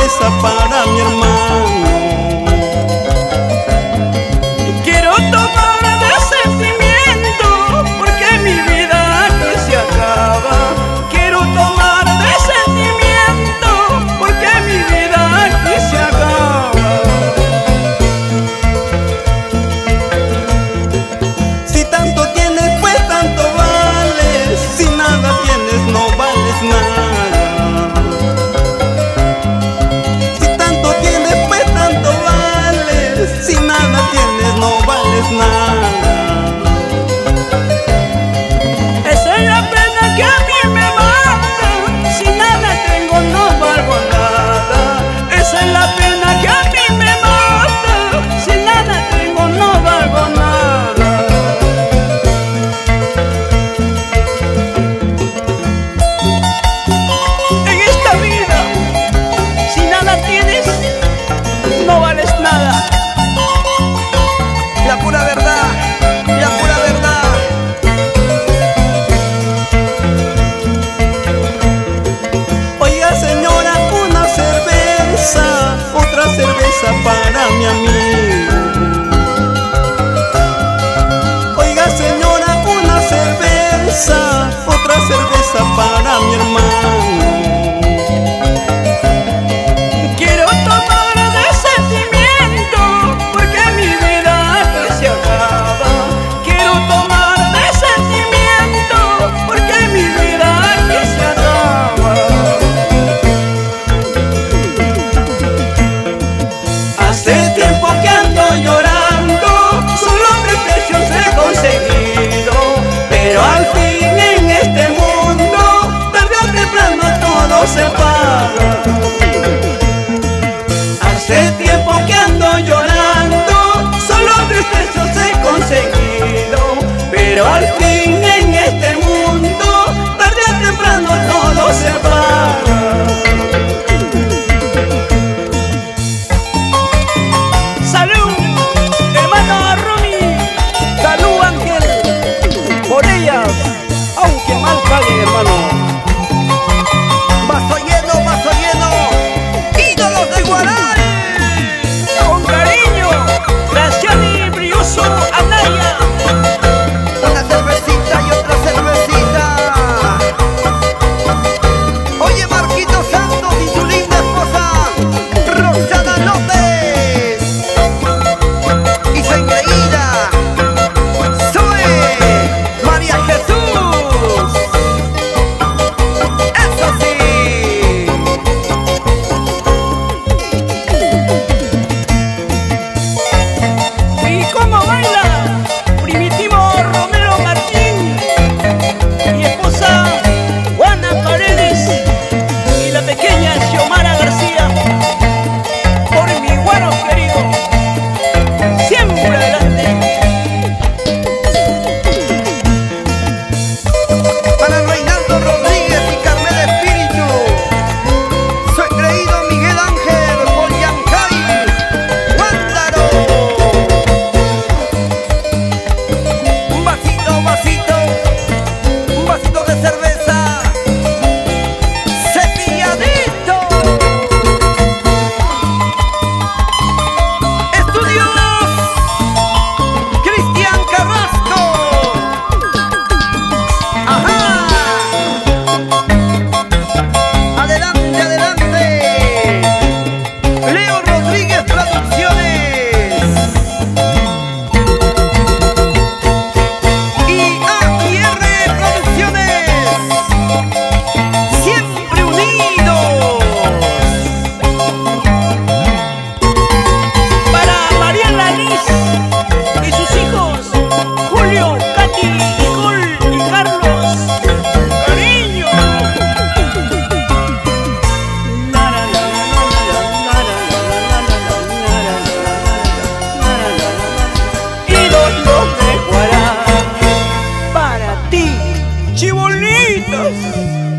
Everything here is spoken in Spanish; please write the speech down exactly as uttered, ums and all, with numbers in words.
cerveza para mi hermano. Quiero tomar de sentimiento porque mi vida aquí se acaba. Quiero tomar de sentimiento porque mi vida aquí se acaba. Si tanto tienes pues tanto vales, si nada tienes no vales nada. Si nada tienes no vales nada. Esa es la pena que a mí me mata. Si nada tengo no valgo nada. Esa es la pena que a mí me mata. Si nada tengo no valgo nada. En esta vida, si nada tienes, no vales nada. La pura verdad, la pura verdad. Oiga señora, una cerveza, otra cerveza para mi amigo. Oiga señora, una cerveza, otra cerveza para mi hermano. Quiero tomar de sentimiento porque mi vida se acaba. Quiero tomar de sentimiento porque mi vida aquí se acaba. Hace tiempo que ando llorando, solo precios he conseguido, pero al fin en este mundo tarde o temprano todo se paga. Hace tiempo que ando llorando, solo desprecios he conseguido, pero al fin en este mundo tarde o temprano todo se paga. Salud, hermano Rumi, salud Ángel, por ellas, aunque mal paguen, hermano. Vaso lleno, vaso lleno, ídolos de Guarani. Con cariño, Graciani Brioso Anaya. Una cervecita y otra cervecita. Oye Marquito Santos y su linda esposa Roxana López. Y su engreída Zoe María Jesús. Eso sí. ¿Y cómo baila Primitivo Romero Martín? Mi esposa Juana Paredes y la pequeña Xiomara García. Por mi guaro querido, siempre adelante. Para Reinaldo Rodríguez y Carmela Espíritu, su engreído Miguel Ángel Poliancay Guándaro. Un vasito, un vasito, un vasito de cerveza cepilladito. Estudios Cristian Carrasco. Ajá. Adelante, adelante. Leo Rodríguez Producciones. Y A y R Producciones, siempre unidos. Para Mariela Liz y sus hijos Julio, Katy, Nicole y Carlos. Cariño. Ídolos de Guarani, para ti, chibolitos.